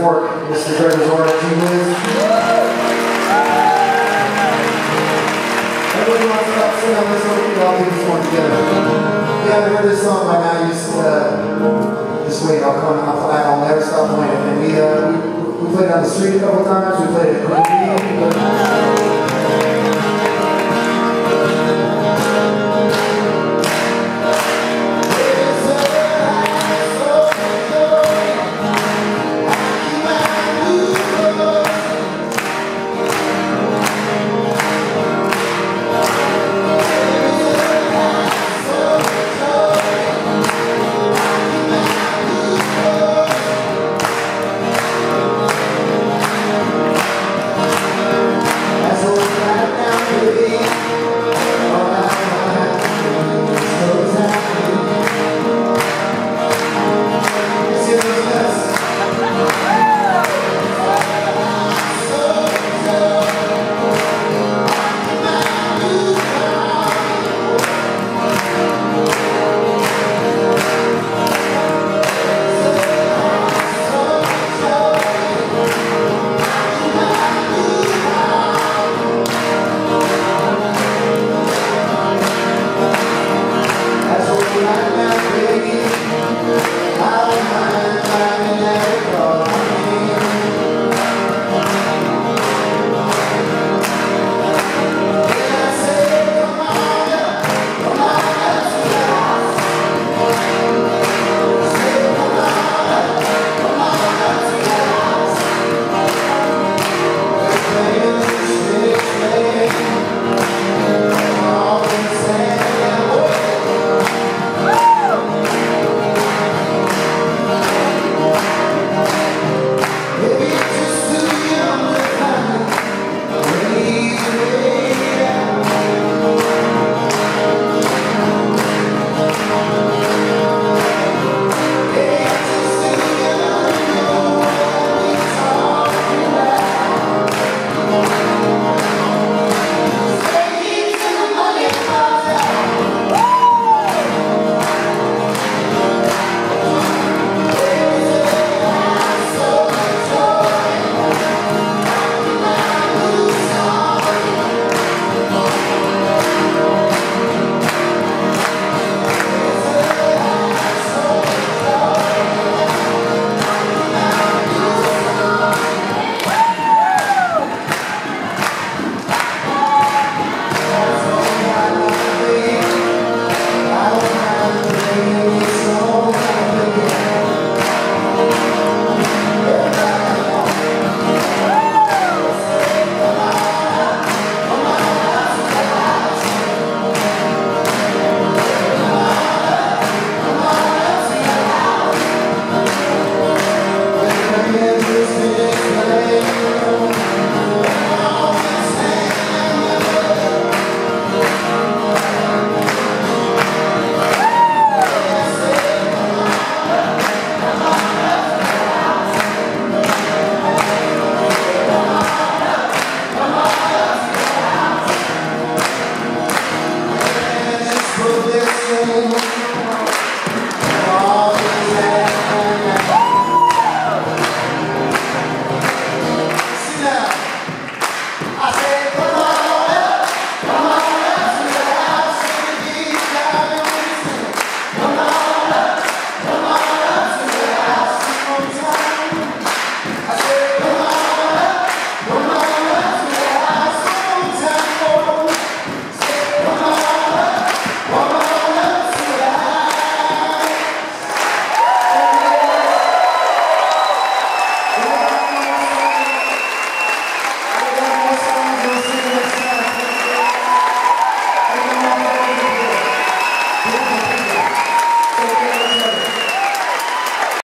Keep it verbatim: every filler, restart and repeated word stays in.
Fork, Mister Greg Resort, G Wiz. Everybody wants to up, sing on this one, we all do this one together. If you haven't heard this song by now, you just, uh, just wait, I'll come, I'll, I'll never stop playing it. And we, uh, we, we played it on the street a couple times, we played it at Queen Bee.